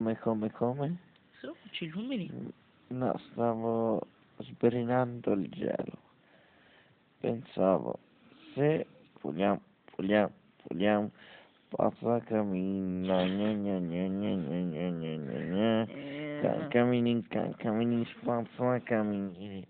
Come? Su, ci illumini. No, stavo sbrinando il gelo. Pensavo, se puliamo, passa cammina, cammini, spazza, cammini.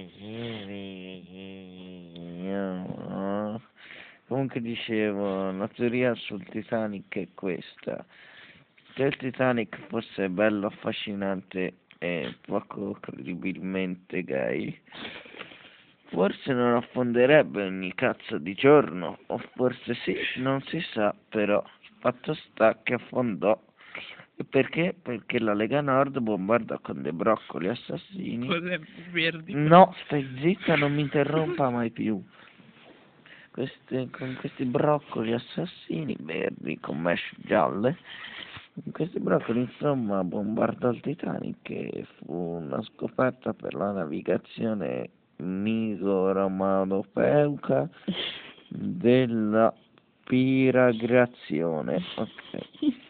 Comunque dicevo, la teoria sul Titanic è questa. Se il Titanic fosse bello, affascinante e poco credibilmente gay, forse non affonderebbe ogni cazzo di giorno, o forse sì, non si sa, però fatto sta che affondò. E perché? Perché la Lega Nord bombardò con dei broccoli assassini. Cos'è verdi? No, stai zitta, non mi interrompa mai più. Con questi broccoli assassini verdi con mesh gialle. Con questi broccoli, insomma, bombardò il Titanic, che fu una scoperta per la navigazione nigro-romano-peuca della piragrazione. Ok.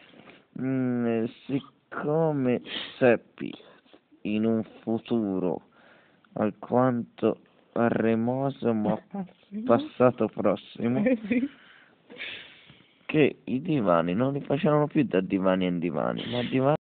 Siccome seppi in un futuro alquanto remoto ma passato prossimo Sì. che i divani non li facevano più da divani in divani, ma divani